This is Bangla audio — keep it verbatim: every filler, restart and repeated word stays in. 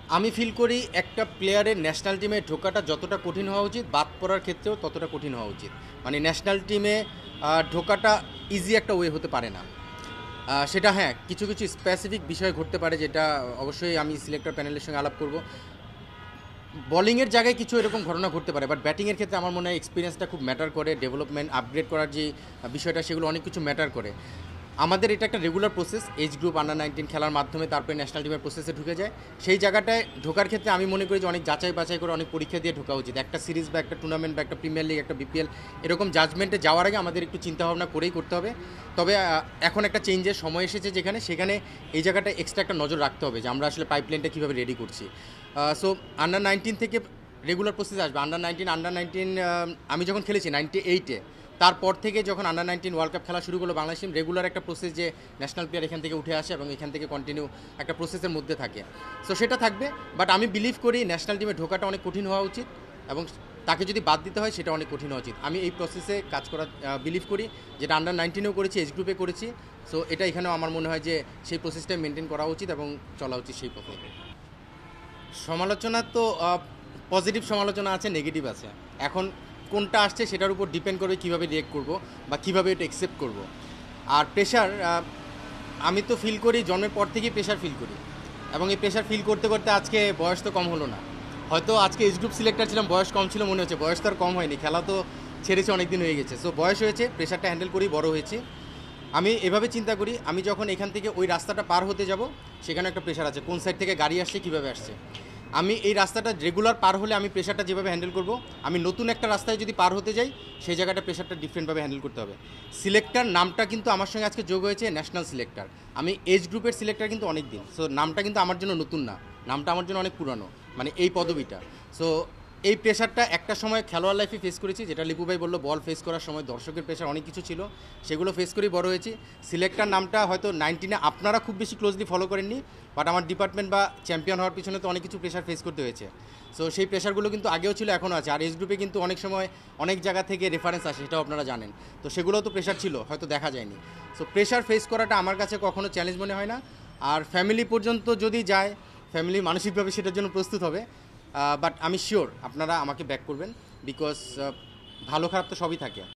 আমি ফিল করি একটা প্লেয়ারের ন্যাশনাল টিমে ঢোকাটা যতটা কঠিন হওয়া উচিত, বাদ পড়ার ক্ষেত্রেও ততটা কঠিন হওয়া উচিত। মানে ন্যাশনাল টিমে ঢোকাটা ইজি একটা ওয়ে হতে পারে না। আহ, সেটা হ্যাঁ, কিছু কিছু স্পেসিফিক বিষয় ঘটতে পারে, যেটা অবশ্যই আমি সিলেক্টর প্যানেলের সঙ্গে আলাপ করব। বলিংয়ের জায়গায় কিছু এরকম ঘটনা ঘটতে পারে, বাট ব্যাটিংয়ের ক্ষেত্রে আমার মনে হয় এক্সপিরিয়েন্সটা খুব ম্যাটার করে, ডেভেলপমেন্ট আপগ্রেড করার যে বিষয়টা সেগুলো অনেক কিছু ম্যাটার করে। আমাদের এটা একটা regular process, age group under nineteen খেলার মাধ্যমে তারপরে ন্যাশনাল টিমের প্রসেসে ঢুকে যায়। সেই জায়গাটায় ঢোকার ক্ষেত্রে আমি মনে করি যে অনেক যাচাই বাছাই করে, অনেক পরীক্ষা দিয়ে ঢোকা উচিত। একটা সিরিজ বা একটা টুর্নামেন্ট বা একটা প্রিমিয়ার লিগ, একটা বিপিএল এরকম জাজমেন্টে যাওয়ার আগে আমাদের একটু চিন্তাভাবনা করেই করতে হবে। তবে এখন একটা চেঞ্জের সময় এসেছে, যেখানে সেখানে এই জায়গাটা এক্সট্রা একটা নজর রাখতে হবে যে আমরা আসলে পাইপলাইনটা কীভাবে রেডি করছি। সো আন্ডার নাইনটিন থেকে রেগুলার প্রসেস আসবে। আন্ডার নাইনটিন আন্ডার নাইনটিন আমি যখন খেলেছি নাইনটি এইটে, তারপর থেকে যখন আন্ডার নাইনটিন ওয়ার্ল্ড কাপ খেলা শুরু করলো বাংলাদেশ টিম, রেগুলার একটা প্রসেস যে ন্যাশনাল প্লেয়ার এখান থেকে উঠে আসে এবং এখান থেকে কন্টিনিউ একটা প্রসেসের মধ্যে থাকে। সো সেটা থাকবে, বাট আমি বিলিভ করি ন্যাশনাল টিমে ঢোকাটা অনেক কঠিন হওয়া উচিত এবং তাকে যদি বাদ দিতে হয় সেটা অনেক কঠিন হওয়া উচিত। আমি এই প্রসেসে কাজ করা বিলিভ করি, যেটা আন্ডার নাইনটিনেও করেছি, এজ গ্রুপে করেছি। সো এটা এখানেও আমার মনে হয় যে সেই প্রসেসটাই মেনটেন করা উচিত এবং চলা উচিত সেই পথে। সমালোচনা তো পজিটিভ সমালোচনা আছে, নেগেটিভ আছে। এখন কোনটা আসছে সেটার উপর ডিপেন্ড করবে কীভাবে রিয়েক্ট করব বা কীভাবে এটা অ্যাকসেপ্ট করব। আর প্রেশার, আমি তো ফিল করি জন্মের পর থেকেই প্রেশার ফিল করি, এবং এই প্রেশার ফিল করতে করতে আজকে বয়স তো কম হলো না। হয়তো আজকে এজ গ্রুপ সিলেক্টর ছিলাম, বয়স কম ছিল মনে হচ্ছে, বয়স তো আর কম হয়নি, খেলা তো ছেড়েছে অনেক দিন হয়ে গেছে। সো বয়স হয়েছে, প্রেশারটা হ্যান্ডেল করেই বড় হয়েছি। আমি এভাবে চিন্তা করি, আমি যখন এখান থেকে ওই রাস্তাটা পার হতে যাব সেখানে একটা প্রেশার আছে, কোন সাইড থেকে গাড়ি আসছে, কীভাবে আসছে। আমি এই রাস্তাটা রেগুলার পার হলে আমি প্রেশারটা যেভাবে হ্যান্ডেল করব, আমি নতুন একটা রাস্তায় যদি পার হতে যাই সেই জায়গাটা প্রেশারটা ডিফারেন্টভাবে হ্যান্ডেল করতে হবে। সিলেক্টর নামটা কিন্তু আমার সঙ্গে আজকে যোগ হয়েছে ন্যাশনাল সিলেক্টর, আমি এজ গ্রুপের সিলেক্টর কিন্তু অনেক দিন। সো নামটা কিন্তু আমার জন্য নতুন না, নামটা আমার জন্য অনেক পুরানো, মানে এই পদবিটা। সো এই প্রেশারটা একটা সময় খেলোয়াড় লাইফে ফেস করেছি, যেটা লিপু ভাই বললো, বল ফেস করার সময় দর্শকের প্রেশার অনেক কিছু ছিল, সেগুলো ফেস করেই বড় হয়েছি। সিলেক্টর নামটা হয়তো নাইনটিনে আপনারা খুব বেশি ক্লোজলি ফলো করেননি, বাট আমার ডিপার্টমেন্ট বা চ্যাম্পিয়ন হওয়ার পিছনে তো অনেক কিছু প্রেশার ফেস করতে হয়েছে। সো সেই প্রেশারগুলো কিন্তু আগেও ছিল, এখনও আছে। আর এজ গ্রুপে কিন্তু অনেক সময় অনেক জায়গা থেকে রেফারেন্স আসে, সেটাও আপনারা জানেন। তো সেগুলোও তো প্রেশার ছিল, হয়তো দেখা যায়নি। সো প্রেশার ফেস করাটা আমার কাছে কখনো চ্যালেঞ্জ মনে হয় না। আর ফ্যামিলি পর্যন্ত যদি যায়, ফ্যামিলি মানসিকভাবে সেটার জন্য প্রস্তুত হবে। বাট আমি শিওর আপনারা আমাকে ব্যাক করবেন, বিকজ ভালো খারাপ তো সবই থাকে।